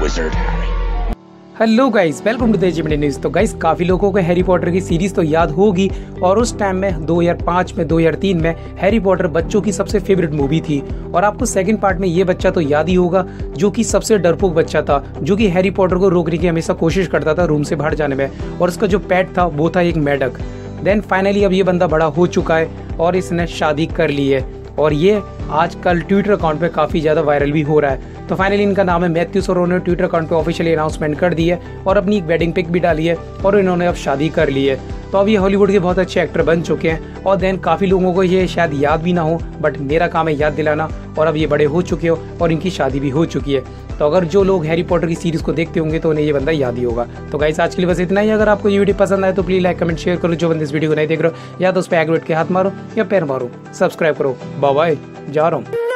wizard, Harry. Hello guys, welcome to the एजिमेंट news. तो guys, काफ़ी लोगों को हैरी पॉटर की सीरीज़ तो याद होगी और उस टाइम में 2005 में 2003 में हैरी पॉटर बच्चों की सबसे फेवरेट मूवी थी। और आपको सेकंड पार्ट में ये बच्चा तो याद ही होगा जो कि सबसे डरपोक बच्चा था, जो कि हैरी पॉटर को रोकने की हमेशा कोशिश करता था रूम से बाहर जाने में, और उसका जो पेट था वो था एक मेढक। देन फाइनली अब ये बंदा बड़ा हो चुका है और इसने शादी कर ली है और ये आजकल ट्विटर अकाउंट पे काफ़ी ज़्यादा वायरल भी हो रहा है। तो फाइनली इनका नाम है मैथ्यूस और उन्होंने ट्विटर अकाउंट पे ऑफिशियली अनाउंसमेंट कर दी है और अपनी एक वेडिंग पिक भी डाली है और इन्होंने अब शादी कर ली है। तो अब ये हॉलीवुड के बहुत अच्छे एक्टर बन चुके हैं और देन काफ़ी लोगों को ये शायद याद भी ना हो, बट मेरा काम है याद दिलाना। और अब ये बड़े हो चुके हो और इनकी शादी भी हो चुकी है। तो अगर जो लोग हैरी पॉटर की सीरीज़ को देखते होंगे तो उन्हें ये बंदा याद ही होगा। तो गाइस, आज के लिए बस इतना ही। अगर आपको ये वीडियो पसंद आए तो प्लीज़ लाइक कमेंट शेयर करो। जो बंदे इस वीडियो को नहीं देख रहे हो या तो उस पर एग्रेट के हाथ मारो या पैर मारो, सब्सक्राइब करो। बाय बाय, जा रहा हूँ।